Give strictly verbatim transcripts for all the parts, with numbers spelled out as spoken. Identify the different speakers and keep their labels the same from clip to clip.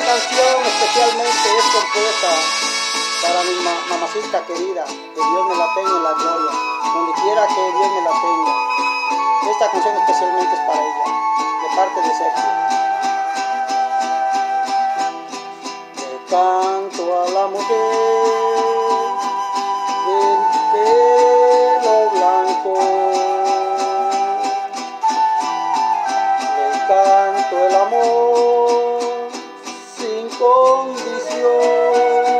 Speaker 1: canción especialmente es compuesta para mi ma mamacita querida, que Dios me la tenga en la gloria, donde quiera que Dios me la tenga. Esta canción especialmente es para ella, de parte de Sergio. Le canto a la mujer del pelo blanco, le canto el amor sin condición.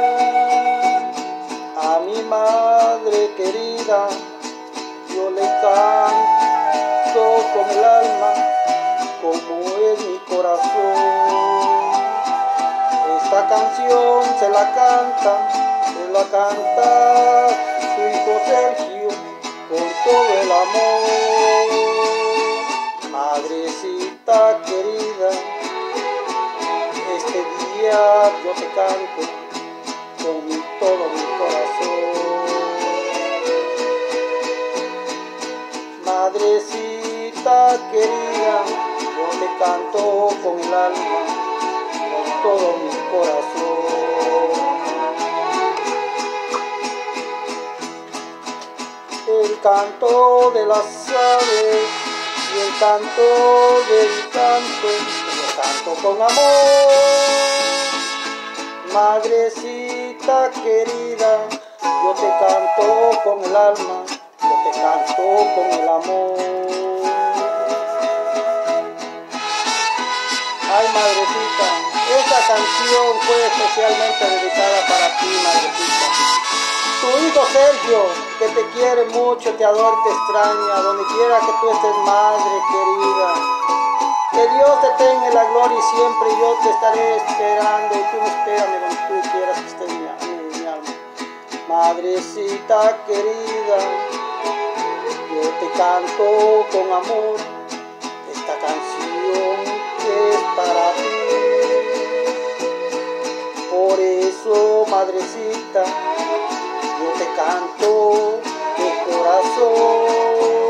Speaker 1: A mi madre querida yo le canto con el alma, como es mi corazón. Esta canción se la canta, se la canta su hijo Sergio con todo el amor. Madrecita querida, este día yo te canto con mi, todo mi corazón. Madrecita querida, yo te canto con el alma, con todo mi corazón. El canto de las aves y el canto del canto, lo canto con amor. Madrecita querida, yo te canto con el alma, yo te canto con el amor. Ay, madrecita, esta canción fue especialmente dedicada para ti, madrecita. Tu hijo Sergio, que te quiere mucho, te adora, te extraña, donde quiera que tú estés, madre querida. Que Dios te tenga en la gloria y siempre yo te estaré esperando, y tú me espérame donde tú quieras que esté mi, mi, mi alma. Madrecita querida, yo te canto con amor esta canción que es para ti. Por eso, madrecita, yo te canto de corazón.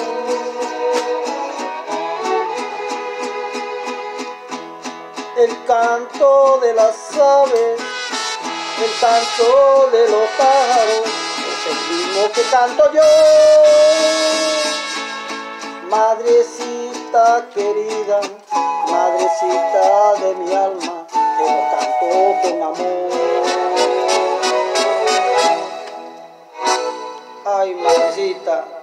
Speaker 1: El canto de las aves, el canto de los pájaros, es el mismo que canto yo. Madrecita querida, madrecita de mi alma, te lo canto con amor. Ay, madrecita.